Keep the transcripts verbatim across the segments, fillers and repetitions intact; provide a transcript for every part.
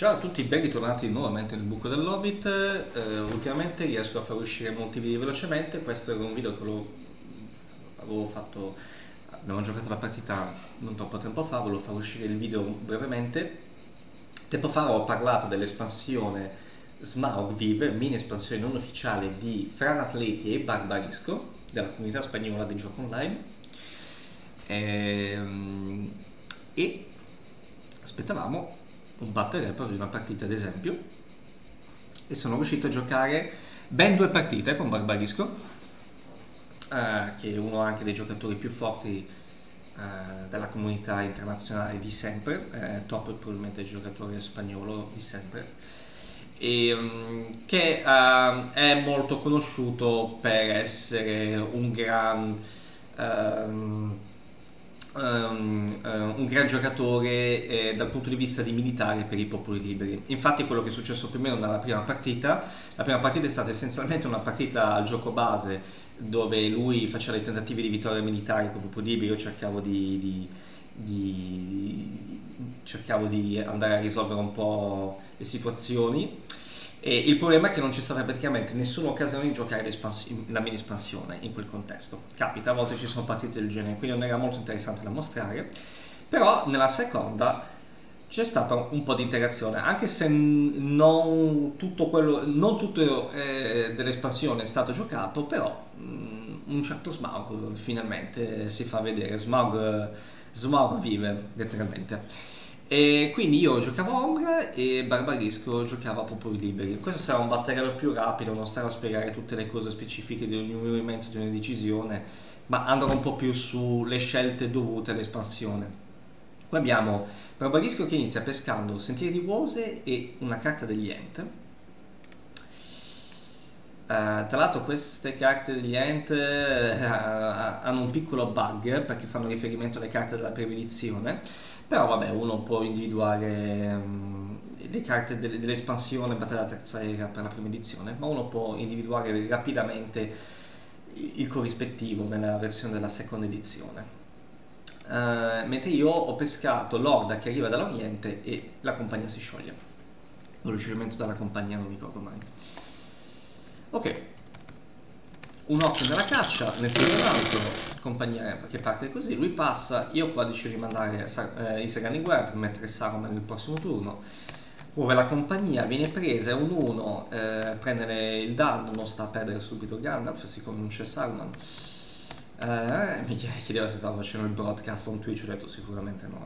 Ciao a tutti, ben ritornati nuovamente nel buco dell'Hobbit. Eh, ultimamente riesco a far uscire molti video velocemente. Questo era un video che lo- avevo fatto, abbiamo giocato la partita non troppo tempo fa, volevo far uscire il video brevemente. Tempo fa ho parlato dell'espansione Smaug Vive, mini espansione non ufficiale di Fran Atleti e Barbarisco, della comunità spagnola di gioco online. Ehm, E aspettavamo un battle rap di una partita ad esempio e sono riuscito a giocare ben due partite con Barbarisco, eh, che è uno anche dei giocatori più forti eh, della comunità internazionale di sempre, eh, top probabilmente giocatore spagnolo di sempre, e, um, che uh, è molto conosciuto per essere un gran um, Um, uh, un gran giocatore eh, dal punto di vista di militare per i popoli liberi. Infatti quello che è successo più o meno nella prima partita, la prima partita è stata essenzialmente una partita al gioco base dove lui faceva dei tentativi di vittoria militare con i popoli liberi. Io cercavo di, di, di, cercavo di andare a risolvere un po' le situazioni. E il problema è che non c'è stata praticamente nessuna occasione di giocare la mini espansione in quel contesto. Capita, a volte ci sono partite del genere, quindi non era molto interessante da mostrare. Però nella seconda c'è stata un po' di interazione, anche se non tutto, quello, non tutto eh, dell'espansione è stato giocato, però mh, un certo Smaug finalmente si fa vedere. Smaug, Smaug vive letteralmente. E quindi io giocavo a Ombra e Barbarisco giocava a Popoli Liberi. Questo sarà un batterio più rapido, non starò a spiegare tutte le cose specifiche di ogni movimento, di ogni decisione, ma andrò un po' più sulle scelte dovute all'espansione. Qui abbiamo Barbarisco che inizia pescando Sentieri di Wose e una carta degli Ent. Uh, tra l'altro queste carte degli Ent uh, hanno un piccolo bug perché fanno riferimento alle carte della prevedizione, però vabbè, uno può individuare um, le carte de- dell'espansione Battaglia della Terza Era per la prima edizione, ma uno può individuare rapidamente il corrispettivo nella versione della seconda edizione. Uh, mentre io ho pescato l'Orda che arriva dall'Oriente e la compagnia si scioglie. Il ricevimento dalla compagnia non mi ricordo mai. Ok, un occhio nella caccia, nel primo round, compagnia che parte così, lui passa, io qua decido di mandare eh, i Serani in guerra per mettere Saruman nel prossimo turno, muove la compagnia, viene presa, è un uno, eh, prendere il danno, non sta a perdere subito Gandalf, siccome non c'è Saruman. Eh, mi chiedeva se stavo facendo il broadcast on Twitch, ho detto sicuramente no.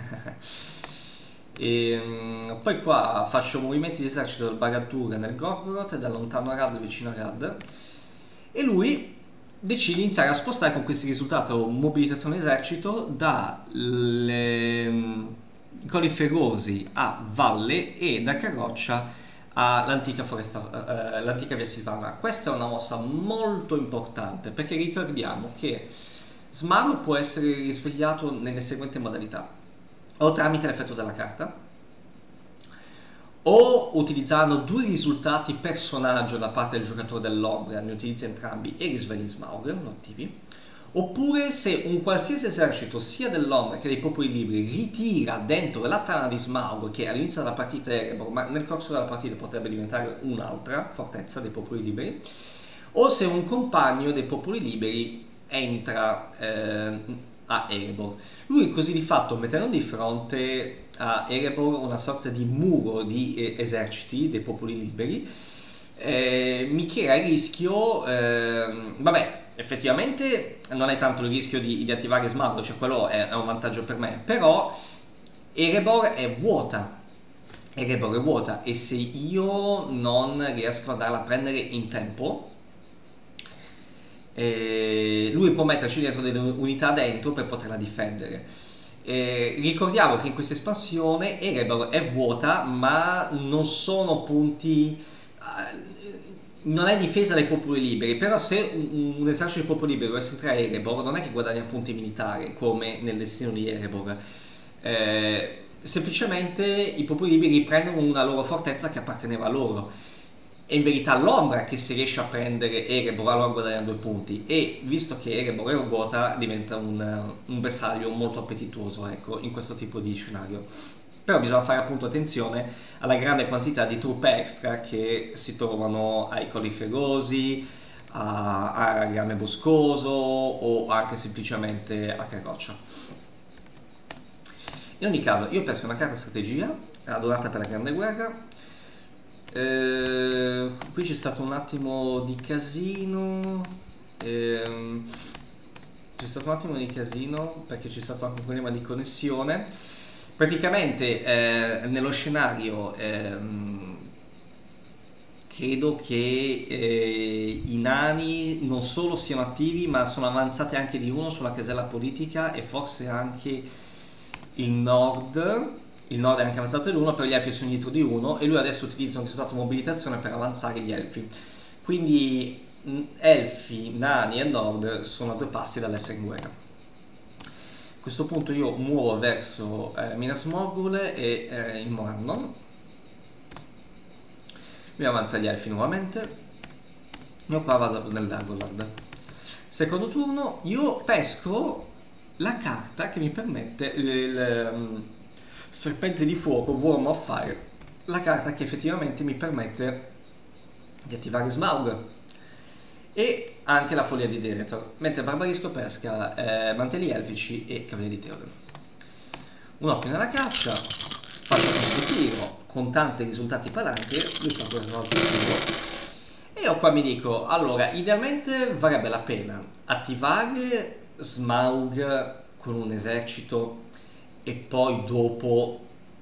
E, um, poi qua faccio movimenti di esercito del Barad-dûr nel Gorgoroth, da lontano a Rad vicino a Rad, e lui decide di iniziare a spostare con questi risultati mobilitazione esercito da le, um, Colli Ferosi a Valle e da Carroccia all'antica foresta, uh, l'antica via Silvana. Questa è una mossa molto importante perché ricordiamo che Smaug può essere risvegliato nelle seguenti modalità: o tramite l'effetto della carta, o utilizzando due risultati personaggio da parte del giocatore dell'ombra, ne utilizza entrambi e risveglia Smaug, lo attivi, oppure se un qualsiasi esercito sia dell'ombra che dei popoli liberi ritira dentro la tana di Smaug, che all'inizio della partita è Erebor, ma nel corso della partita potrebbe diventare un'altra fortezza dei popoli liberi, o se un compagno dei popoli liberi entra eh, a Erebor. Lui così di fatto, mettendo di fronte a Erebor una sorta di muro di eh, eserciti dei popoli liberi, eh, mi crea il rischio, eh, vabbè, effettivamente non è tanto il rischio di, di attivare Smaug, cioè quello è, è un vantaggio per me, però Erebor è vuota, Erebor è vuota e se io non riesco ad andarla a prendere in tempo, Eh, lui può metterci dentro delle unità dentro per poterla difendere. Eh, ricordiamo che in questa espansione Erebor è vuota, ma non sono punti, eh, non è difesa dai popoli liberi, però se un, un esercito di popoli liberi dovesse entrare a Erebor non è che guadagna punti militari come nel destino di Erebor, eh, semplicemente i popoli liberi prendono una loro fortezza che apparteneva a loro. È in verità l'ombra che si riesce a prendere Erebor, allora guadagna due punti, e visto che Erebor è vuota diventa un, un bersaglio molto appetitoso, ecco, in questo tipo di scenario. Però bisogna fare appunto attenzione alla grande quantità di truppe extra che si trovano ai Colli Ferosi, a, a Rame Boscoso o anche semplicemente a Carroccia. In ogni caso, io pesco una carta strategia, adorata per la Grande Guerra. Eh, qui c'è stato un attimo di casino. Eh, c'è stato un attimo di casino perché c'è stato anche un problema di connessione. Praticamente eh, nello scenario ehm, credo che eh, i nani non solo siano attivi, ma sono avanzati anche di uno sulla casella politica e forse anche il nord. Il nord è anche avanzato di uno, però gli elfi sono dietro di uno e lui adesso utilizza un risultato mobilitazione per avanzare gli elfi. Quindi elfi, nani e nord sono a due passi dall'essere in guerra. A questo punto io muovo verso eh, Minas Morgul e eh, il Morannon. Mi avanza gli elfi nuovamente. Io qua vado nel Dagorlord. Secondo turno io pesco la carta che mi permette il, il um, Serpente di Fuoco, Worm of Fire, la carta che effettivamente mi permette di attivare Smaug e anche la Follia di Denethor, mentre Barbarisco pesca eh, Mantelli Elfici e Cavalieri di Theoden. Un occhio nella caccia, faccio questo tiro con tanti risultati palanchi, lui fa questo altro tiro e io qua mi dico, allora, idealmente varrebbe la pena attivare Smaug con un esercito e poi dopo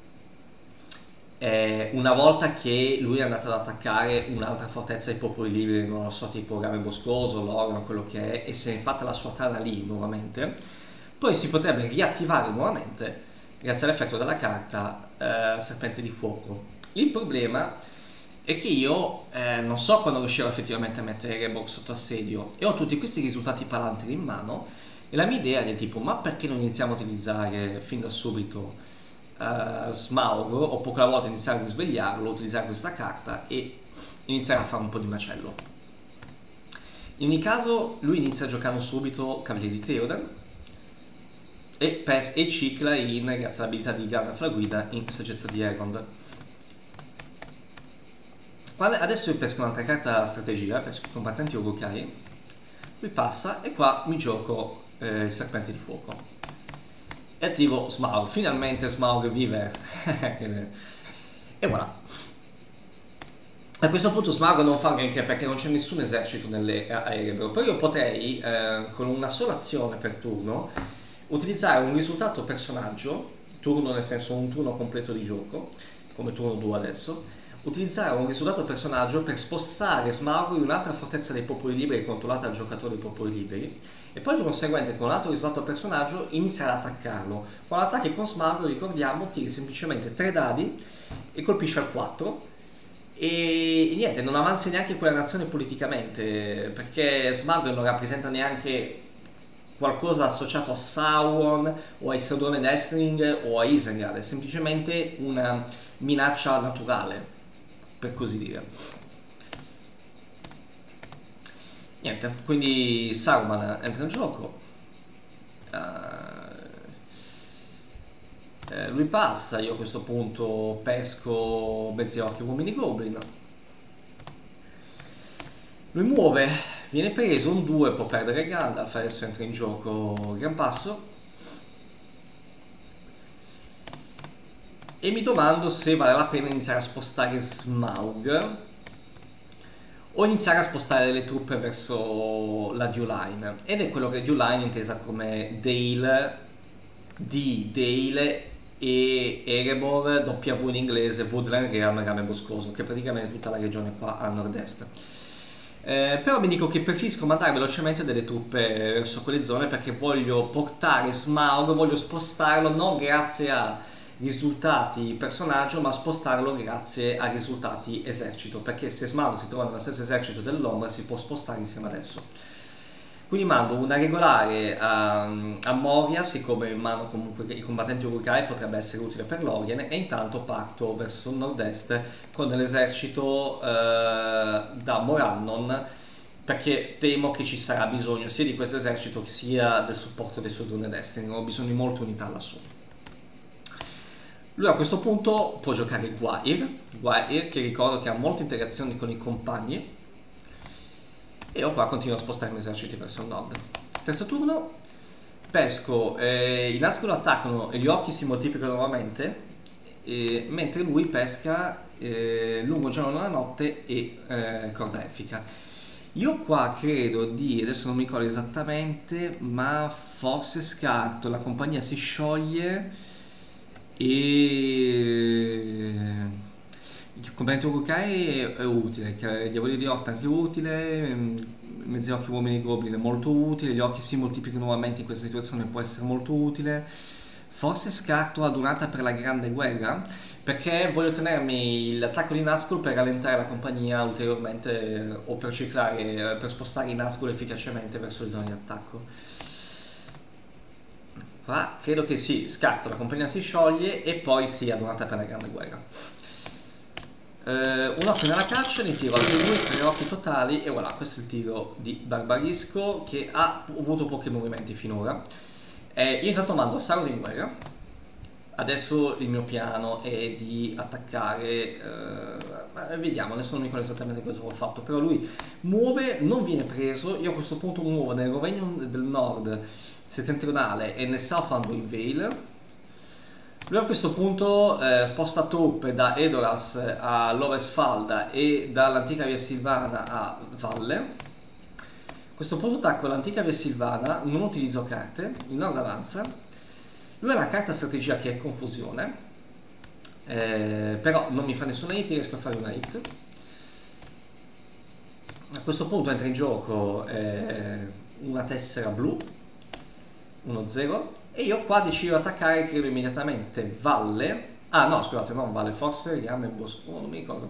eh, una volta che lui è andato ad attaccare un'altra fortezza dei popoli liberi, non lo so, tipo Rame Boscoso, Lorno, quello che è, e se ne è fatta la sua tana lì nuovamente, poi si potrebbe riattivare nuovamente grazie all'effetto della carta eh, Serpente di Fuoco. Il problema è che io eh, non so quando riuscirò effettivamente a mettere Reborn sotto assedio e ho tutti questi risultati palantri in mano e la mia idea è del tipo, ma perché non iniziamo a utilizzare fin da subito uh, Smaug o poche volte iniziare a risvegliarlo, utilizzare questa carta e iniziare a fare un po' di macello. In ogni caso lui inizia giocando subito Cavalieri di Theoden e, pes e cicla in, grazie all'abilità di Gandalf la guida, in saggezza di Elrond. Adesso io pesco un'altra carta strategia, pesco i combattenti Uruk-hai, lui passa e qua mi gioco eh, il Serpente di Fuoco e attivo Smaug. Finalmente Smaug vive e voilà. A questo punto Smaug non fa granché perché non c'è nessun esercito nelle Erebor, però io potrei eh, con una sola azione per turno utilizzare un risultato personaggio, turno nel senso un turno completo di gioco, come turno due adesso, utilizzare un risultato personaggio per spostare Smaug in un'altra fortezza dei popoli liberi controllata dal giocatore dei popoli liberi e poi il conseguente con un altro risultato personaggio iniziare ad attaccarlo. Quando attacchi con Smaug, ricordiamo, tiri semplicemente tre dadi e colpisci al quattro e, e niente, non avanzi neanche quella nazione politicamente perché Smaug non rappresenta neanche qualcosa associato a Sauron o ai Sodome Destring o a Isengard, è semplicemente una minaccia naturale, per così dire. Niente, quindi Saruman entra in gioco, uh, eh, lui passa, io a questo punto pesco Bezziocchi Uomini Goblin, lui muove, viene preso, un due può perdere Gandalf, adesso entra in gioco Gran Passo e mi domando se vale la pena iniziare a spostare Smaug o iniziare a spostare delle truppe verso la Dew Line, ed è quello che Dew Line è intesa come Dale, di Dale e Erebor, W in inglese, Woodland Realm, Rame Boscoso, che è praticamente tutta la regione qua a nord-est. Eh, però mi dico che preferisco mandare velocemente delle truppe verso quelle zone perché voglio portare Smaug, voglio spostarlo non grazie a risultati personaggio ma spostarlo grazie a risultati esercito, perché se Smaug si trova nello stesso esercito dell'ombra si può spostare insieme ad esso. Quindi mando una regolare a, a Moria, siccome in mano comunque i combattenti Uruk-hai potrebbe essere utile per Lorien, e intanto parto verso nord-est con l'esercito eh, da Morannon, perché temo che ci sarà bisogno sia di questo esercito sia del supporto dei Sodome Destiny, ho bisogno di molte unità lassù. Lui a questo punto può giocare Guair, Guair che ricordo che ha molte interazioni con i compagni, e io qua continuo a spostare i miei eserciti verso il nord. Terzo turno, pesco, eh, i Nazgûl attaccano e gli occhi si moltiplicano nuovamente, eh, mentre lui pesca eh, lungo il giorno e la notte e eh, corda elfica. Io qua credo di, adesso non mi ricordo esattamente, ma forse scarto, la compagnia si scioglie e il componente Urukai è, è utile, i diavoli di Orta anche utile, mezzi occhi uomini goblin è molto utile, gli occhi si moltiplicano nuovamente in questa situazione può essere molto utile. Forse scarto adunata per la grande guerra, perché voglio tenermi l'attacco di Nazgûl per rallentare la compagnia ulteriormente o per ciclare, per spostare i Nazgûl efficacemente verso le zone di attacco. Qua credo che sì, scarto, la compagnia si scioglie e poi sì, adunata per la grande guerra. Uh, un occhio nella caccia, ne tiro altri due, tre occhi totali e voilà, questo è il tiro di Barbarisco che ha avuto pochi movimenti finora. Eh, io intanto mando Sarod in guerra, adesso il mio piano è di attaccare, uh, vediamo, adesso non mi ricordo esattamente cosa ho fatto, però lui muove, non viene preso, io a questo punto muovo nel Rovegno del Nord settentrionale e nel South Anduin Vale. Lui a questo punto eh, sposta truppe da Edoras a Lovesfalda e dall'antica via Silvana a Valle. A questo punto attacco l'antica via Silvana, non utilizzo carte, il nord avanza. Lui ha una carta strategia che è confusione, eh, però non mi fa nessuna hit, riesco a fare una hit. A questo punto entra in gioco eh, una tessera blu, uno zero. E io qua decido di attaccare, credo immediatamente Valle. Ah no, scusate, non Valle, forse Riame Bosco, oh, non mi ricordo.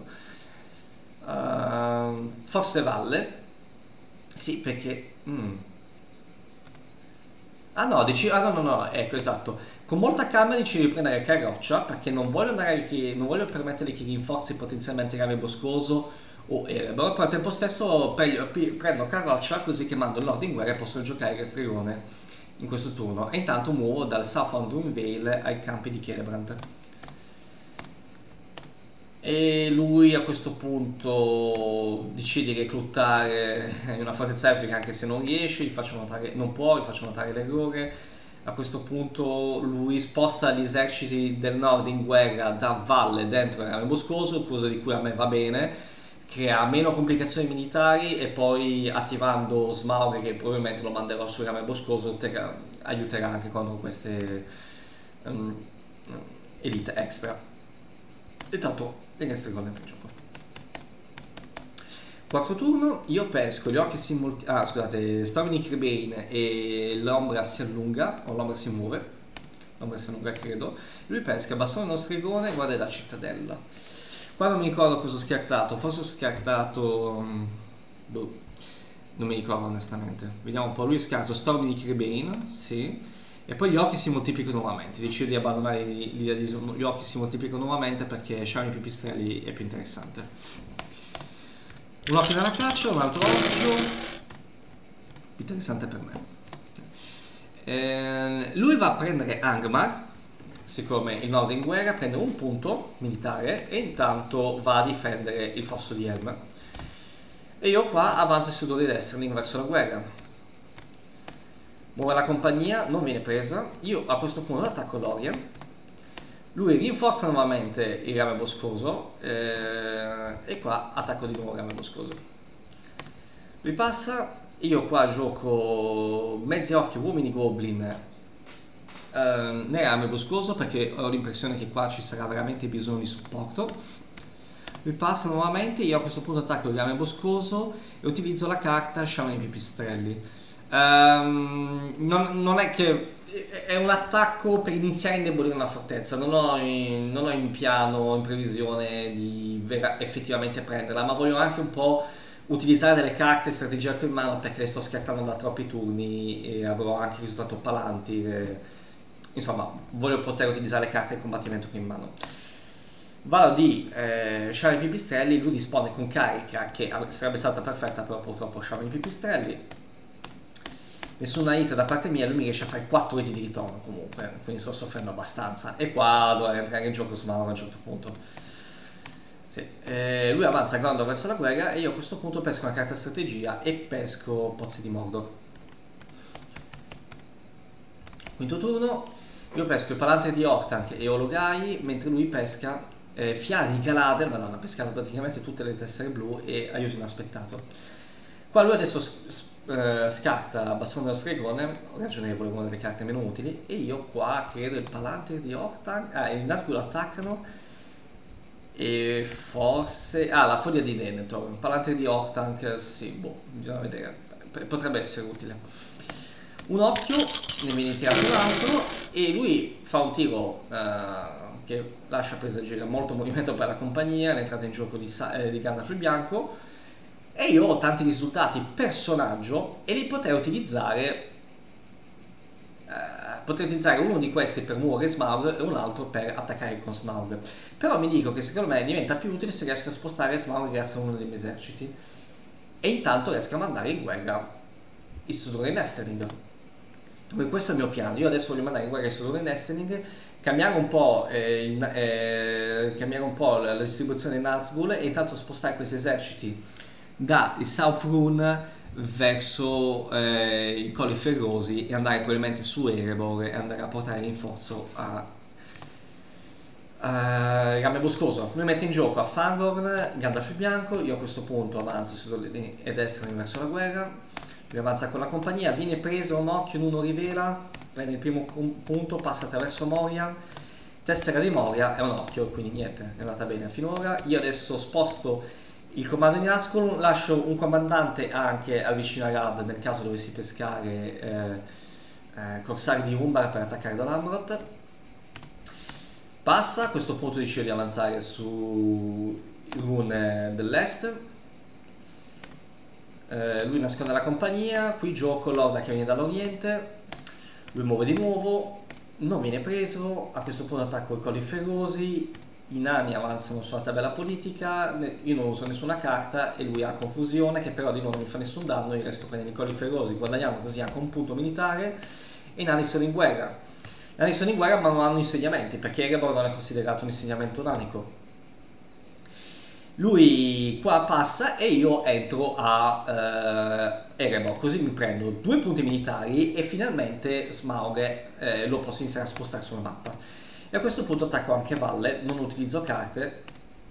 Uh, forse Valle. Sì, perché... Mm. Ah no, decido... Ah no, no, no, ecco, esatto. Con molta calma decido di prendere Carroccia, perché non voglio andare che, non voglio permettere che rinforzi potenzialmente Rame Boscoso o Erebor, però al tempo stesso prendo Carroccia, così che mando il Nord in guerra e posso giocare il Stregone in questo turno, e intanto muovo dal South Anduin Vale ai campi di Kerebrand. E lui a questo punto decide di reclutare in una fortezza elfica, anche se non riesce, gli faccio notare, non può, gli faccio notare l'errore. A questo punto lui sposta gli eserciti del nord in guerra da valle dentro il rame boscoso, cosa di cui a me va bene, crea meno complicazioni militari, e poi attivando Smaug, che probabilmente lo manderò sul rame boscoso, aiuterà anche contro queste um, elite extra. E tanto le Stregone dentro il gioco. Quarto turno, io pesco, gli orchi si molti... ah scusate, Storming Crebain e l'ombra si allunga, o l'ombra si muove, l'ombra si allunga credo, lui pesca, bastone uno stregone e guarda la cittadella. Qua non mi ricordo cosa ho scartato, forse ho scartato... boh, non mi ricordo onestamente. Vediamo un po', lui scarto Storming Crebain, sì, e poi gli occhi si moltiplicano nuovamente, decido di abbandonare l'idea di gli occhi si moltiplicano nuovamente perché Sciami Pipistrelli è più interessante. Un occhio nella caccia, un altro occhio, più interessante per me. Eh, lui va a prendere Angmar, siccome il nord è in guerra, prende un punto militare e intanto va a difendere il fosso di Helm. E io qua avanzo il sudore destro verso la guerra. Muove la compagnia, non viene presa, io a questo punto attacco Lorien. Lui rinforza nuovamente il rame boscoso eh, e qua attacco di nuovo il rame boscoso. Lui passa, io qua gioco mezzi occhi uomini goblin eh, nel rame boscoso perché ho l'impressione che qua ci sarà veramente bisogno di supporto. Lui passa nuovamente, io a questo punto attacco il rame boscoso e utilizzo la carta Sciamani Pipistrelli. Um, non, non è che... è un attacco per iniziare a indebolire una fortezza, non ho in, non ho in piano, in previsione di vera, effettivamente prenderla, ma voglio anche un po' utilizzare delle carte strategia che ho in mano perché le sto scartando da troppi turni e avrò anche risultato Palantir e, insomma voglio poter utilizzare le carte di combattimento che ho in mano. Vado di eh, Sciame Pipistrelli, lui risponde con carica che sarebbe stata perfetta, però purtroppo Sciame Pipistrelli. nessuna hit da parte mia, lui mi riesce a fare quattro hit di ritorno comunque, quindi sto soffrendo abbastanza. E qua dovrei entrare in gioco Smaug a un certo punto. Sì. Eh, lui avanza Gondor verso la guerra e io a questo punto pesco una carta strategia e pesco Pozzi di Mordor. Quinto turno, io pesco il Palantre di Orthanc e Ologai, mentre lui pesca eh, Fiari di Galadriel, madonna, ha pescato praticamente tutte le tessere blu e aiuto inaspettato. Qua lui adesso eh, scarta Bastone dello Stregone, ragionevole, una delle carte meno utili, e io qua credo il Palantre di Orthanc, ah, il Nazgûl attaccano, e forse, ah, la Foglia di Denethor, il Palantre di Orthanc, sì, boh, bisogna vedere, potrebbe essere utile. Un occhio, ne viene tirato un altro, e lui fa un tiro uh, che lascia presagire molto movimento per la compagnia, l'entrata in gioco di, eh, di Gandalf il Bianco, e io ho tanti risultati personaggio e li potrei utilizzare uh, potrei utilizzare uno di questi per muovere Smaug e un altro per attaccare con Smaug, però mi dico che secondo me diventa più utile se riesco a spostare Smaug grazie a uno dei miei eserciti e intanto riesco a mandare in guerra il Sudore Nesterling. Questo è il mio piano. Io adesso voglio mandare in guerra il Sudore Nesterling, cambiare un po', eh, il, eh, cambiare un po' la, la distribuzione di Nazgûl e intanto spostare questi eserciti da il South Rune verso eh, i Colli Ferrosi e andare probabilmente su Erebor e andare a portare rinforzo a uh, Rame Boscoso. Lui mette in gioco a Fangorn, Gandalf il Bianco, io a questo punto avanzo ed estero verso la guerra. Lui avanza con la compagnia, viene preso un occhio, uno rivela, prende il primo punto, passa attraverso Moria, tessera di Moria è un occhio, quindi niente, è andata bene finora. Io adesso sposto il comando di Nazgûl, lascio un comandante anche al vicino Arad nel caso dovessi pescare eh, eh, corsari di Umbar per attaccare da Lamroth. Passa, a questo punto decido di avanzare su Rune dell'Est. Uh, lui nasconde la compagnia, qui gioco l'orda che viene dall'oriente, lui muove di nuovo, non viene preso, a questo punto attacco i Colli Ferosi, i nani avanzano sulla tabella politica, io non uso nessuna carta e lui ha confusione che però di nuovo non mi fa nessun danno, io riesco a prendere i Colli Ferosi, guadagniamo così anche un punto militare e i nani sono in guerra. I nani sono in guerra ma non hanno insegnamenti perché Erebor non è considerato un insegnamento nanico. Lui qua passa e io entro a uh, Erebor, così mi prendo due punti militari e finalmente Smaug eh, lo posso iniziare a spostare sulla mappa. E a questo punto attacco anche Valle, non utilizzo carte.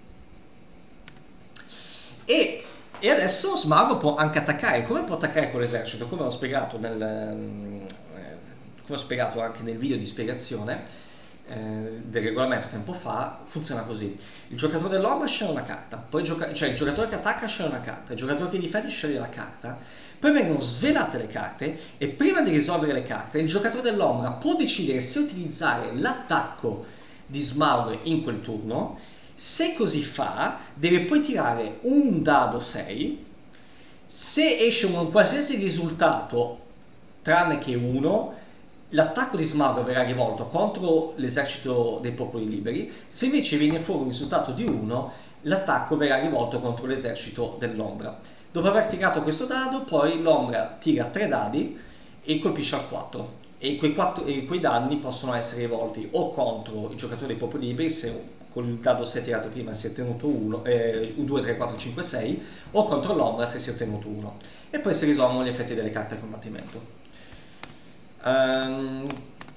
E, e adesso Smaug può anche attaccare. Come può attaccare con l'esercito? Come ho spiegato, nel, eh, come ho spiegato anche nel video di spiegazione eh, del regolamento tempo fa, funziona così. Il giocatore dell'ombra sceglie una carta, poi gioca cioè il giocatore che attacca sceglie una carta, il giocatore che difende sceglie la carta, poi vengono svelate le carte e prima di risolvere le carte il giocatore dell'ombra può decidere se utilizzare l'attacco di Smaug in quel turno. Se così fa deve poi tirare un dado sei, se esce un qualsiasi risultato tranne che uno, l'attacco di Smaug verrà rivolto contro l'esercito dei popoli liberi, se invece viene fuori un risultato di uno, l'attacco verrà rivolto contro l'esercito dell'ombra. Dopo aver tirato questo dado, poi l'ombra tira tre dadi e colpisce al quattro. E quei, quattro, e quei danni possono essere rivolti o contro il giocatore dei popoli liberi, se con il dado sei tirato prima si è ottenuto uno, eh, due, tre, quattro, cinque, sei, o contro l'ombra se si è ottenuto uno. E poi si risolvono gli effetti delle carte a combattimento. Um,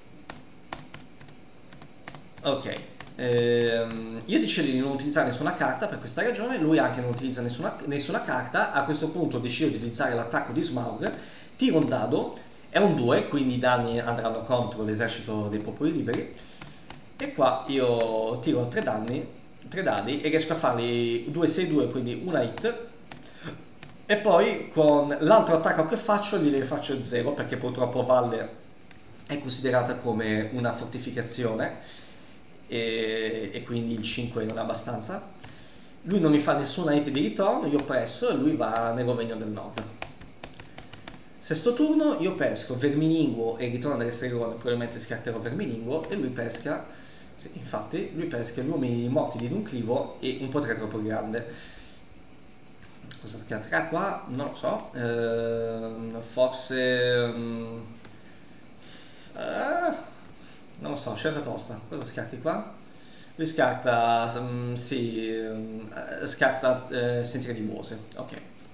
ok, ehm, io decido di non utilizzare nessuna carta per questa ragione, lui anche non utilizza nessuna, nessuna carta. A questo punto decido di utilizzare l'attacco di Smaug, tiro un dado, è un due, quindi i danni andranno contro l'esercito dei popoli liberi e qua io tiro tre danni, tre dadi e riesco a farli due sei due, quindi una hit. E poi con l'altro attacco che faccio gli faccio zero perché purtroppo Valle è considerata come una fortificazione e, e quindi il cinque non è abbastanza. Lui non mi fa nessuna hit di ritorno, io presso e lui va nel Rovegno del Nord. Sesto turno io pesco Vermininguo e ritorno dalle stregone, probabilmente scarterò Vermininguo e lui pesca, sì, infatti lui pesca gli uomini morti di Dunclivo e un potere troppo grande. cosa scatterà qua? Non lo so, eh, forse... Um, eh, non lo so, scelta tosta. Cosa scarti qua? Lui scarta, um, sì, um, scarta eh, Sentieri di Mose, ok.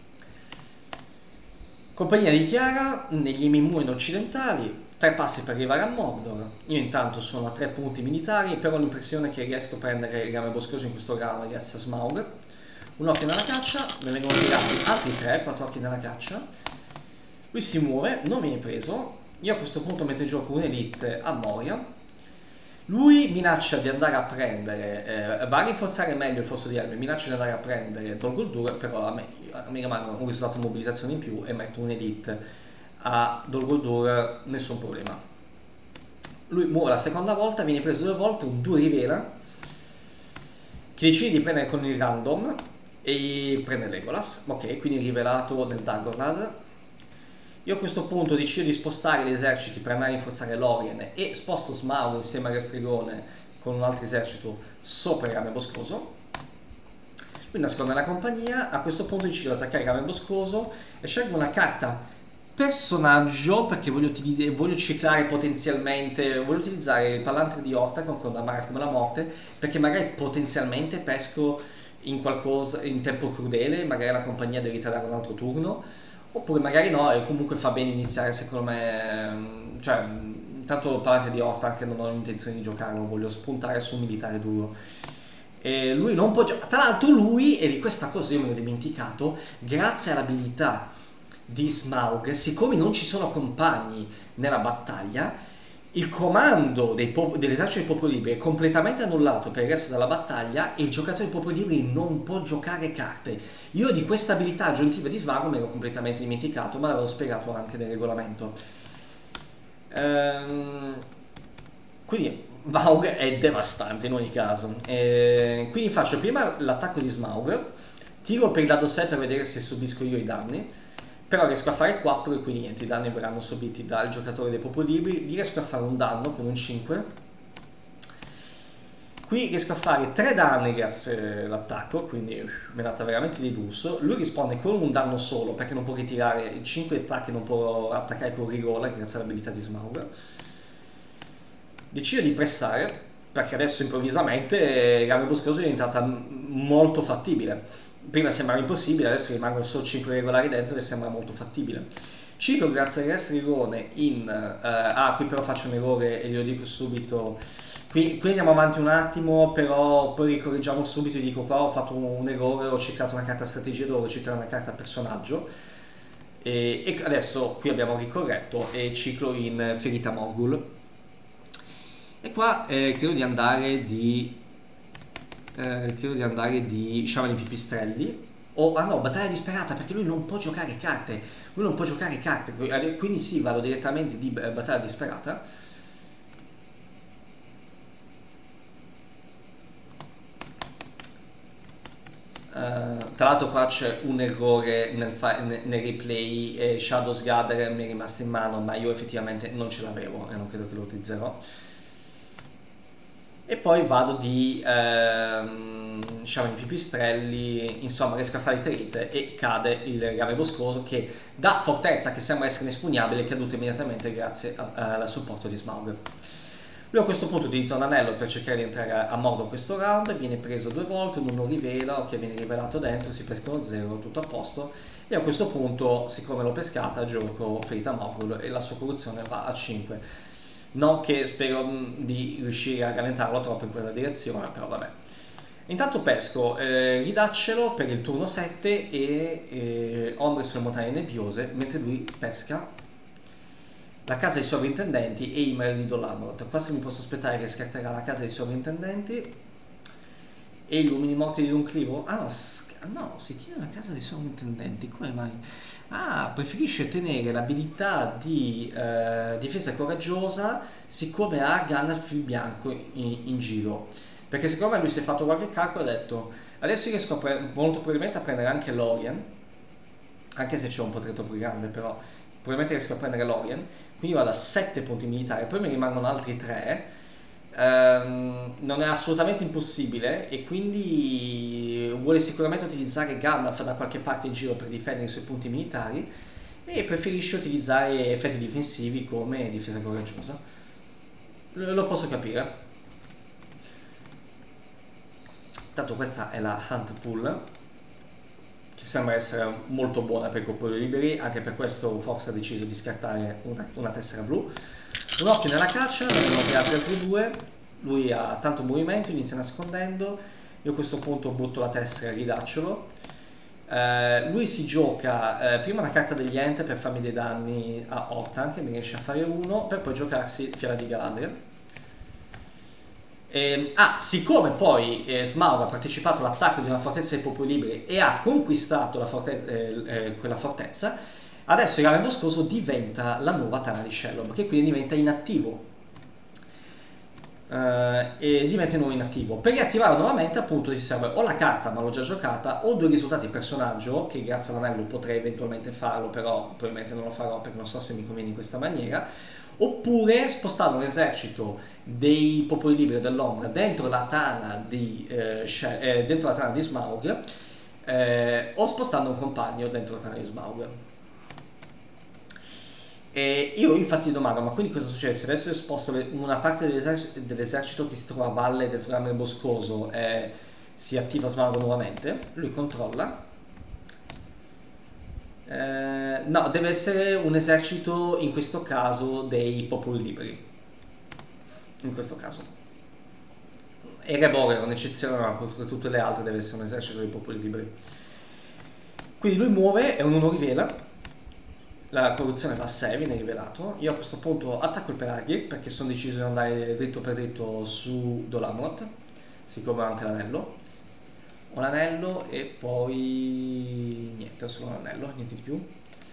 Compagnia di Chiara, negli Mimurino occidentali, tre passi per arrivare a Mordor. Io intanto sono a tre punti militari, però ho l'impressione che riesco a prendere il rame boscoso in questo round grazie a Smaug. Un occhio nella caccia, me ne vengono tirati altri tre, quattro occhi nella caccia. Lui si muove, non viene preso. Io a questo punto metto in gioco un'elite a Moria. Lui minaccia di andare a prendere, eh, va a rinforzare meglio il fosso di Helm, minaccia di andare a prendere Dol Guldur, però a me, a me rimane un risultato di mobilitazione in più e metto un'elite a Dol Guldur, nessun problema. Lui muore la seconda volta, viene preso due volte, un due rivela, che decide di prendere con il random e prende Legolas, ok, quindi rivelato nel Dagornad. Io a questo punto decido di spostare gli eserciti per andare a rinforzare Lorien e sposto Smaug insieme a Restregone con un altro esercito sopra il rame boscoso. Lui nasconde la compagnia, a questo punto decido di attaccare il rame boscoso e scelgo una carta personaggio perché voglio, voglio ciclare potenzialmente, voglio utilizzare il Palantre di Orthanc con la Mara come la morte perché magari potenzialmente pesco in qualcosa in tempo crudele, magari la compagnia deve ritardare un altro turno. Oppure magari no, e comunque fa bene iniziare secondo me, cioè, intanto il Palantre di Orthanc che non ho intenzione di giocarlo, voglio spuntare su un militare duro. E lui non può giocare, tra l'altro lui, e di questa cosa io me l'ho dimenticato, grazie all'abilità di Smaug, siccome non ci sono compagni nella battaglia, il comando dell'esercito dei popoli liberi è completamente annullato per il resto della battaglia e il giocatore dei popoli liberi non può giocare carte. Io di questa abilità aggiuntiva di Smaug mi ero completamente dimenticato, ma l'avevo spiegato anche nel regolamento. Ehm, quindi Smaug è devastante in ogni caso. Ehm, quindi faccio prima l'attacco di Smaug, tiro per il dado sei per vedere se subisco io i danni. Però riesco a fare quattro e quindi niente, i danni verranno subiti dal giocatore dei popoli liberi. Gli riesco a fare un danno con un cinque. Qui riesco a fare tre danni grazie all'attacco, quindi mi è data veramente di lusso. Lui risponde con un danno solo perché non può ritirare cinque attacchi, non può attaccare con rigola grazie all'abilità di Smaug. Decido di pressare perché adesso improvvisamente il rame boscoso è diventata molto fattibile. Prima sembrava impossibile, adesso rimangono solo cinque regolari dentro e sembra molto fattibile. Cipro grazie al Restregone in... Uh, ah, qui però faccio un errore e glielo dico subito. Qui, qui andiamo avanti un attimo, però poi ricorreggiamo subito e dico qua ho fatto un, un errore, ho cercato una carta strategia, dovevo cercare una carta personaggio. E, e adesso qui abbiamo ricorretto e ciclo in Ferita Morgul. E qua eh, credo di andare di... Eh, credo di andare di Sciamani Pipistrelli o ah no, Battaglia Disperata perché lui non può giocare carte lui non può giocare carte quindi sì, vado direttamente di Battaglia Disperata. Uh, tra l'altro qua c'è un errore nel, nel replay, eh, Shadows Gatherer mi è rimasto in mano ma io effettivamente non ce l'avevo e non credo che lo utilizzerò. E poi vado di ehm, Sciamani Pipistrelli, insomma riesco a fare i trite e cade il rame boscoso che da fortezza che sembra essere inespugnabile è caduto immediatamente grazie al supporto di Smaug. Lui a questo punto utilizza un anello per cercare di entrare a Mordor questo round, viene preso due volte, uno rivela, ok viene rivelato dentro, si pescano zero, tutto a posto e a questo punto siccome l'ho pescata gioco Ferita Morgul e la sua corruzione va a cinque. Non che spero di riuscire a rallentarlo troppo in quella direzione, però vabbè. Intanto pesco, eh, gli daccelo per il turno sette e eh, ombre sulle montagne nebbiose, mentre lui pesca la casa dei sovrintendenti e i marelli di Dolamrot. Qua se mi posso aspettare che scarterà la casa dei sovrintendenti e i lumini morti di Dunclivo. Ah no, no, si tiene la casa dei sovrintendenti, come mai? Ah, preferisce tenere l'abilità di eh, difesa coraggiosa siccome ha Gandalf il bianco in, in giro. Perché secondo me lui si è fatto qualche calcolo e ha detto adesso riesco a molto probabilmente a prendere anche Lorien, anche se c'è un po' troppo grande, però probabilmente riesco a prendere Lorien, quindi vado a sette punti militari, poi mi rimangono altri tre. Um, non è assolutamente impossibile e quindi vuole sicuramente utilizzare Gandalf da qualche parte in giro per difendere i suoi punti militari e preferisce utilizzare effetti difensivi come difesa coraggiosa. Lo posso capire. Tanto questa è la Hunt Pool, che sembra essere molto buona per i colpi liberi, anche per questo forse ha deciso di scartare una, una tessera blu. Un occhio nella caccia, ne abbiamo tirati altri due, lui ha tanto movimento, inizia nascondendo, io a questo punto butto la tessera e ridacciolo. Eh, lui si gioca eh, prima una carta degli ente per farmi dei danni a Hortan, che mi riesce a fare uno, per poi giocarsi Fiera di Galadriel. Eh, ah, siccome poi eh, Smaug ha partecipato all'attacco di una fortezza dei popoli liberi e ha conquistato la forte eh, eh, quella fortezza, adesso il rame boscoso diventa la nuova tana di Shelob, che quindi diventa inattivo. Uh, e diventa di nuovo inattivo. Per riattivarlo nuovamente appunto ti serve o la carta, ma l'ho già giocata, o due risultati personaggio, che grazie all'anello potrei eventualmente farlo, però probabilmente non lo farò perché non so se mi conviene in questa maniera, oppure spostare un esercito dei popoli liberi dell'ombra dentro la tana di, eh, eh, dentro la tana di Smaug, eh, o spostando un compagno dentro la tana di Smaug. E io infatti mi domando, ma quindi cosa succede se adesso io sposto una parte dell'esercito che si trova a valle del rame boscoso e si attiva Smaug nuovamente? Lui controlla. Eh, no, deve essere un esercito in questo caso dei popoli liberi. In questo caso. E Rebore è un'eccezione, ma per tutte le altre deve essere un esercito dei popoli liberi. Quindi lui muove e un uno rivela. La corruzione va a sei, viene rivelato. Io a questo punto attacco il Peraghi perché sono deciso di andare dritto per dritto su Dol Amroth, siccome ho anche l'anello. Ho l'anello e poi niente, ho solo l'anello, niente di più.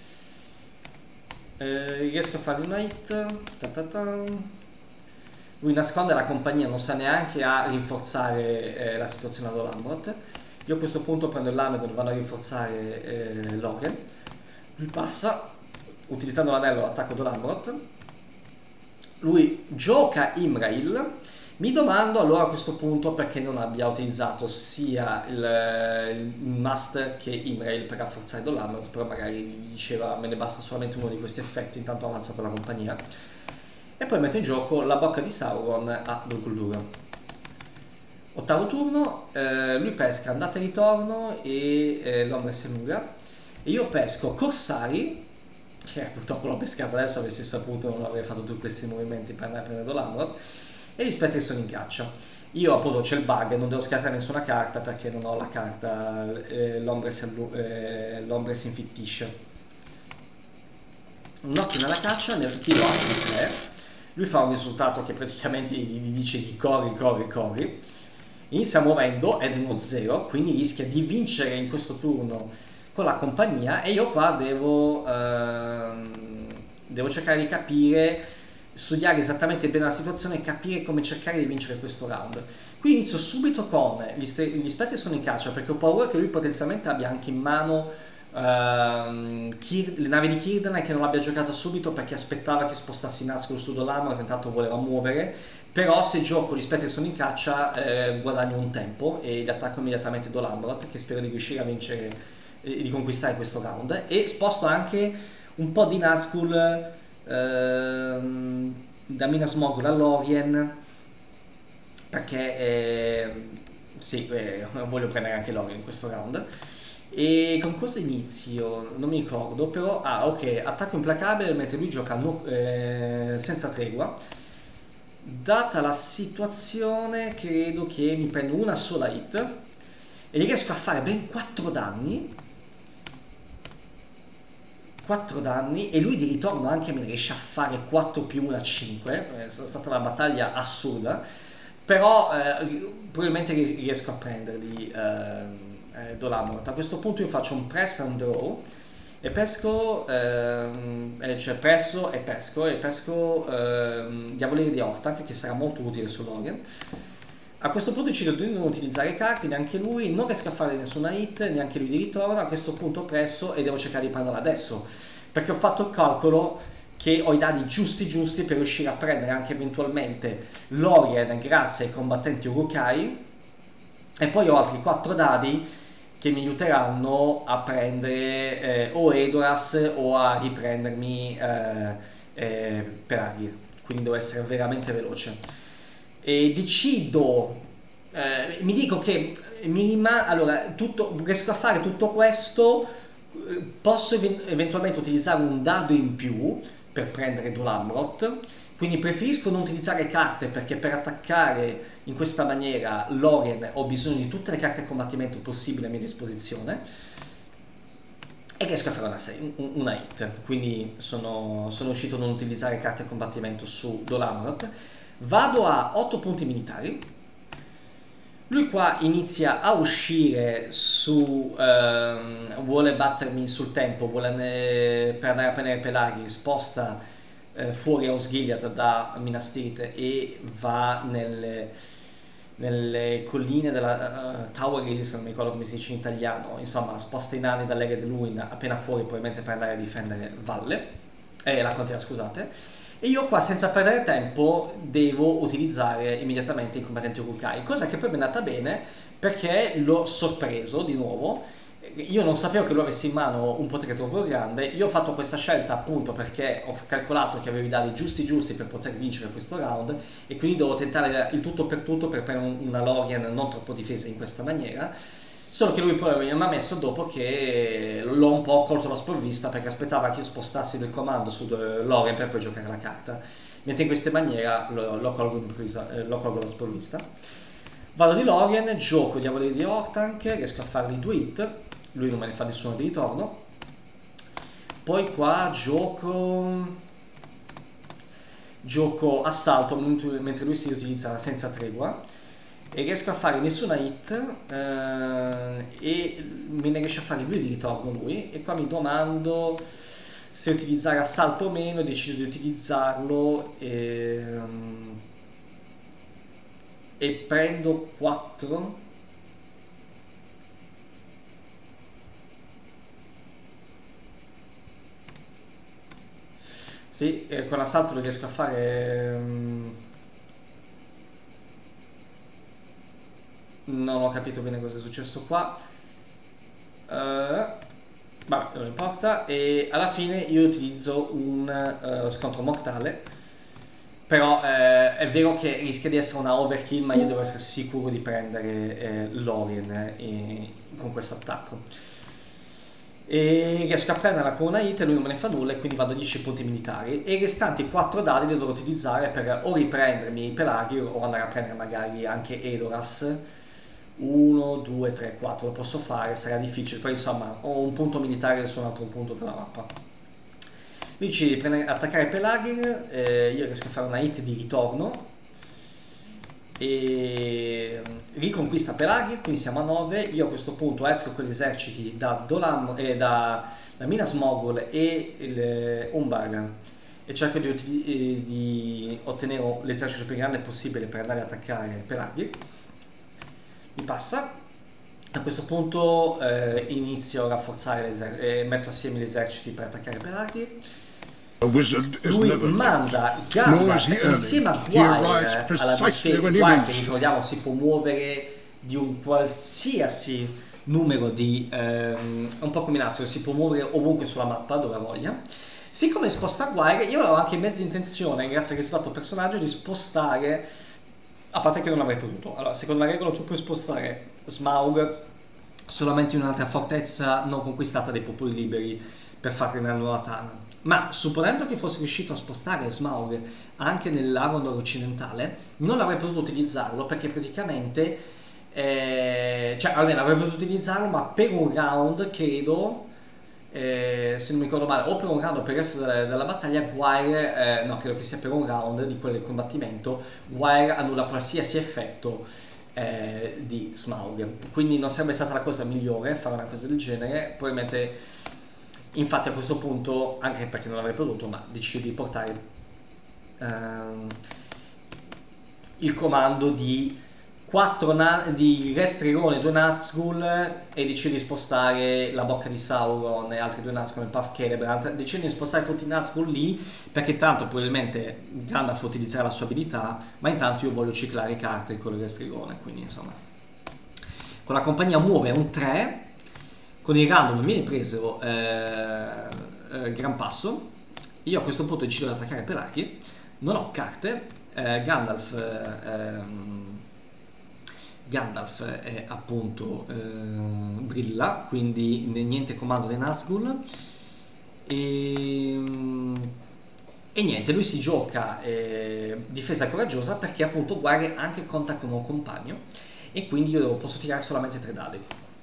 Eh, riesco a fare una hit. Ta ta ta. Lui nasconde la compagnia, non sa neanche a rinforzare eh, la situazione a Dol Amroth. Io a questo punto prendo il Lamedon e vado a rinforzare eh, Lorien. Lui passa. Utilizzando l'anello attacco Dol Amroth, lui gioca Imrail. Mi domando allora a questo punto perché non abbia utilizzato sia il, il Master che Imrail per rafforzare Dol Amroth, però magari gli diceva me ne basta solamente uno di questi effetti, intanto avanza con la compagnia. E poi mette in gioco la bocca di Sauron a Dol Guldur. Ottavo turno, eh, lui pesca andata e ritorno e eh, l'Ombre Senuga, e io pesco Corsari, che purtroppo l'ho pescato adesso, avessi saputo non avrei fatto tutti questi movimenti per andare a prendere Dol Amroth, e gli spettri sono in caccia. Io appunto c'è il bug, non devo scartare nessuna carta perché non ho la carta eh, l'ombre eh, si infittisce. Un occhio nella caccia, ne tiro altri tre, lui fa un risultato che praticamente gli dice di corri, corri, corri, inizia muovendo ed è uno zero, quindi rischia di vincere in questo turno con la compagnia, e io qua devo, ehm, devo cercare di capire, studiare esattamente bene la situazione e capire come cercare di vincere questo round. Quindi inizio subito con gli, gli spettri sono in caccia perché ho paura che lui potenzialmente abbia anche in mano ehm, Kir le navi di Círdan e che non l'abbia giocata subito perché aspettava che spostassi Nazgûl su Dol Amroth, intanto voleva muovere. Però se gioco gli spettri sono in caccia eh, guadagno un tempo e gli attacco immediatamente Dol Amroth, che spero di riuscire a vincere, di conquistare questo round, e sposto anche un po' di Nazgûl ehm, da Minas Morgul a Lorien perché eh, sì, eh, voglio prendere anche Lorien in questo round. E con cosa inizio? Non mi ricordo, però ah ok, attacco implacabile mentre lui gioca no, eh, senza tregua. Data la situazione credo che mi prendo una sola hit e riesco a fare ben quattro danni quattro danni, e lui di ritorno anche mi riesce a fare quattro più uno a cinque. È stata una battaglia assurda, però eh, probabilmente riesco a prenderli eh, eh, Dol Amroth. A questo punto io faccio un press and draw e pesco, eh, cioè presso e pesco e pesco eh, Diavoliere di Hortan, che sarà molto utile su Lorien. A questo punto decido di non utilizzare carte, neanche lui, non riesco a fare nessuna hit, neanche lui di ritorno. A questo punto presso e devo cercare di prenderla adesso, perché ho fatto il calcolo che ho i dadi giusti giusti per riuscire a prendere anche eventualmente Lorien grazie ai combattenti Uruk-hai, e poi ho altri quattro dadi che mi aiuteranno a prendere eh, o Edoras o a riprendermi eh, eh, Pelaghi, quindi devo essere veramente veloce. E decido, eh, mi dico che mi rimane, allora, tutto, riesco a fare tutto questo, posso eventualmente utilizzare un dado in più per prendere Dolamroth, quindi preferisco non utilizzare carte perché per attaccare in questa maniera Lorien ho bisogno di tutte le carte di combattimento possibili a mia disposizione e riesco a fare una, una hit, quindi sono, sono uscito a non utilizzare carte di combattimento su Dolamroth. Vado a otto punti militari. Lui qua inizia a uscire su, ehm, vuole battermi sul tempo, vuole andare, per andare a prendere Pelaghi, sposta eh, fuori Osgiliath da Minas Tirith e va nelle, nelle colline della uh, Tower Hills, non mi ricordo come si dice in italiano, insomma sposta i nani dall'Area di Luin appena fuori, probabilmente per andare a difendere Valle, eh, la contea, scusate. E io qua senza perdere tempo devo utilizzare immediatamente i combattenti Uruk-hai, cosa che poi mi è andata bene perché l'ho sorpreso di nuovo. Io non sapevo che lui avesse in mano un potere troppo grande, io ho fatto questa scelta appunto perché ho calcolato che avevo i dadi giusti giusti per poter vincere questo round e quindi devo tentare il tutto per tutto per prendere una Lorien non troppo difesa in questa maniera. Solo che lui poi mi ha messo dopo che l'ho un po' colto la sprovvista perché aspettava che io spostassi del comando su Lorien per poi giocare la carta, mentre in questa maniera lo, lo, colgo, eh, lo colgo la sprovvista. Vado di Lorien, gioco Diavoli di Orthanc, riesco a fargli due hit, lui non me ne fa nessuno di ritorno. Poi qua gioco gioco assalto mentre lui si utilizza senza tregua e riesco a fare nessuna hit eh, e me ne riesce a fare due di ritorno lui, e qua mi domando se utilizzare assalto o meno, decido di utilizzarlo e, e prendo quattro. Sì, eh, con l'assalto lo riesco a fare. Um, non ho capito bene cosa è successo qua. Uh, vabbè, non importa. E alla fine io utilizzo un uh, scontro mortale. Però eh, è vero che rischia di essere una overkill, ma io devo essere sicuro di prendere eh, Lorien eh, con questo attacco. E riesco a prenderla con una hit e lui non me ne fa nulla, e quindi vado a dieci punti militari e i restanti quattro dadi li dovrò utilizzare per o riprendermi i Pelaghi o andare a prendere magari anche Edoras. uno, due, tre, quattro lo posso fare, sarà difficile, poi insomma ho un punto militare su un altro punto della mappa. Lui ci prende, attaccare Pelaghi, eh, io riesco a fare una hit di ritorno e riconquista Pelaghi, quindi siamo a nove. Io a questo punto esco con gli eserciti da, Dolam, eh, da, da Minas Morgul e il eh, Umbar e cerco di, eh, di ottenere l'esercito più grande possibile per andare ad attaccare Pelaghi. Mi passa. A questo punto eh, inizio a rafforzare e eh, metto assieme gli eserciti per attaccare Pelaghi. Lui manda Gandalf insieme a Gwyer alla difesa. Gwyer, che ricordiamo si può muovere di un qualsiasi numero di ehm, un po' come Nazio, si può muovere ovunque sulla mappa dove voglia. Siccome sposta Gwyer, io avevo anche mezza intenzione, grazie al risultato personaggio, di spostare, a parte che non avrei potuto. Allora, secondo la regola tu puoi spostare Smaug solamente in un'altra fortezza non conquistata dai popoli liberi per far creare una nuova Tana. Ma supponendo che fosse riuscito a spostare Smaug anche nell'Arondor occidentale, non avrei potuto utilizzarlo perché praticamente, eh, cioè almeno avrei potuto utilizzarlo, ma per un round credo, eh, se non mi ricordo male, o per un round o per il resto della, della battaglia, Gwyer, eh, no, credo che sia per un round di quel combattimento, Gwyer annulla qualsiasi effetto eh, di Smaug. Quindi non sarebbe stata la cosa migliore fare una cosa del genere, probabilmente. Infatti a questo punto, anche perché non avrei potuto, ma decido di portare ehm, il comando di quattro di Restrirone e due Nazgûl e decido di spostare la Bocca di Sauron e altri due Nazgûl nel Path Celebrant. Decido di spostare tutti i Nazgûl lì perché tanto probabilmente Gandalf utilizzerà la sua abilità, ma intanto io voglio ciclare i carte con il Restrirone, quindi insomma con la compagnia muove un tre. con il random viene preso eh, eh, Gran Passo. Io a questo punto decido di attaccare Pelarghi, non ho carte, eh, Gandalf, eh, ehm, Gandalf è appunto eh, brilla, quindi niente comando dei Nazgûl, e, e niente, lui si gioca eh, difesa coraggiosa perché appunto guarda anche conta come compagno, e quindi io posso tirare solamente tre dadi.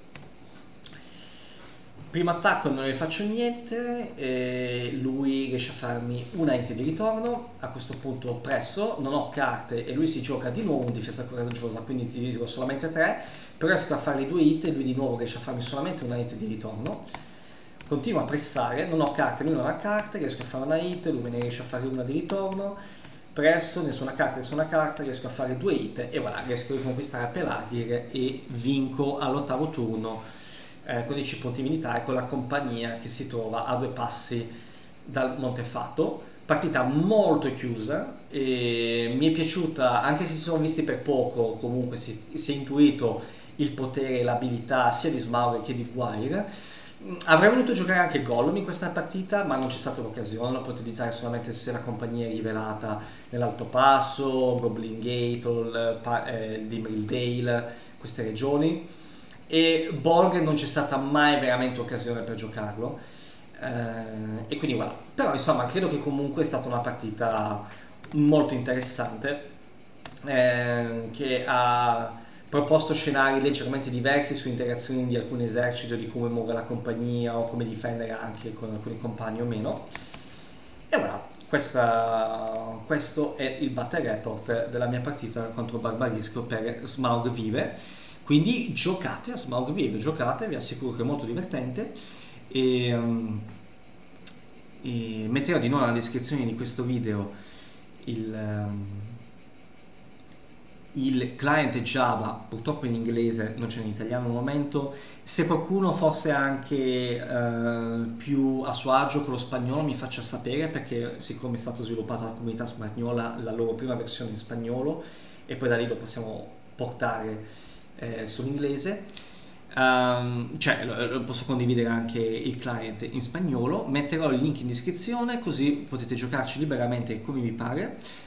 Primo attacco non ne faccio niente, e lui riesce a farmi una hit di ritorno. A questo punto presso, non ho carte e lui si gioca di nuovo un difesa coraggiosa, quindi ti dico solamente tre, però riesco a fargli due hit e lui di nuovo riesce a farmi solamente una hit di ritorno. Continuo a pressare, non ho carte, lui non ha carte, riesco a fare una hit, lui me ne riesce a fare una di ritorno, presso, nessuna carta, nessuna carta, riesco a fare due hit e voilà, riesco a riconquistare Pelargir e vinco all'ottavo turno eh, con dieci punti militari con la compagnia che si trova a due passi dal Montefatto. Partita molto chiusa e mi è piaciuta, anche se si sono visti per poco, comunque si, si è intuito il potere e l'abilità sia di Smaug che di Gwyer. Avrei voluto giocare anche Gollum in questa partita, ma non c'è stata l'occasione, lo potrei utilizzare solamente se la compagnia è rivelata nell'Alto Passo, Goblin Gate, eh, Dimril Dale, queste regioni, e Bolg non c'è stata mai veramente occasione per giocarlo, eh, e quindi voilà. Però insomma credo che comunque è stata una partita molto interessante, eh, che ha proposto scenari leggermente diversi su interazioni di alcuni eserciti, di come muove la compagnia o come difendere anche con alcuni compagni o meno. E voilà, questa, questo è il battle report della mia partita contro Barbarisco per Smaug Vive. Quindi giocate a Smaug Vive, giocate, vi assicuro che è molto divertente, e, um, e metterò di nuovo nella descrizione di questo video il... Um, il client Java, purtroppo in inglese, non c'è in italiano al momento. Se qualcuno fosse anche eh, più a suo agio con lo spagnolo mi faccia sapere, perché siccome è stato sviluppato dalla comunità spagnola, la loro prima versione in spagnolo, e poi da lì lo possiamo portare eh, sull'inglese. Um, cioè lo, lo posso condividere anche il client in spagnolo. Metterò il link in descrizione così potete giocarci liberamente come vi pare.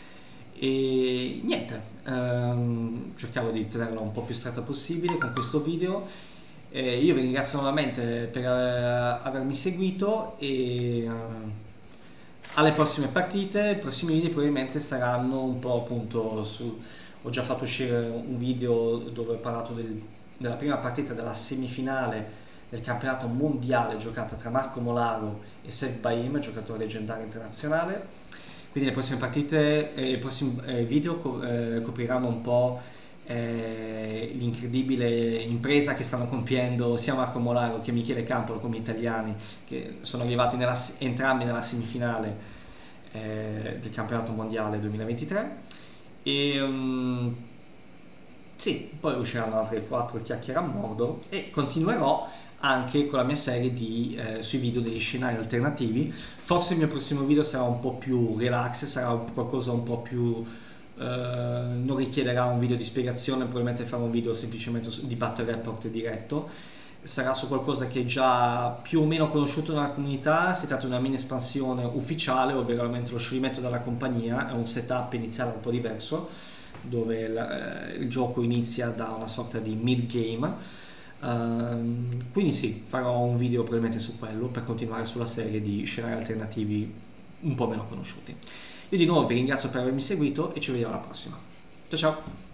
E niente, ehm, cercavo di tenerla un po' più stretta possibile con questo video. Eh, io vi ringrazio nuovamente per eh, avermi seguito, e eh, alle prossime partite. I prossimi video probabilmente saranno un po' appunto su... Ho già fatto uscire un video dove ho parlato del, della prima partita della semifinale del campionato mondiale giocata tra Marco Molaro e Seth Baim, giocatore leggendario internazionale. Quindi le prossime partite e i prossimi eh, video co eh, copriranno un po' eh, l'incredibile impresa che stanno compiendo sia Marco Molaro che Michele Campolo come italiani, che sono arrivati nella, entrambi nella semifinale eh, del campionato mondiale duemilaventitré. E um, sì, poi usciranno altre quattro chiacchiere a modo, e continuerò anche con la mia serie di, eh, sui video degli scenari alternativi. Forse il mio prossimo video sarà un po' più relax, sarà qualcosa un po' più... Eh, non richiederà un video di spiegazione, probabilmente farò un video semplicemente di battle report diretto. Sarà su qualcosa che è già più o meno conosciuto nella comunità. Si tratta di una mini espansione ufficiale, ovvero lo scioglimento della compagnia. È un setup iniziale un po' diverso, dove il, eh, il gioco inizia da una sorta di mid game. Uh, quindi sì, farò un video probabilmente su quello per continuare sulla serie di scenari alternativi un po' meno conosciuti. Io di nuovo vi ringrazio per avermi seguito e ci vediamo alla prossima. Ciao ciao!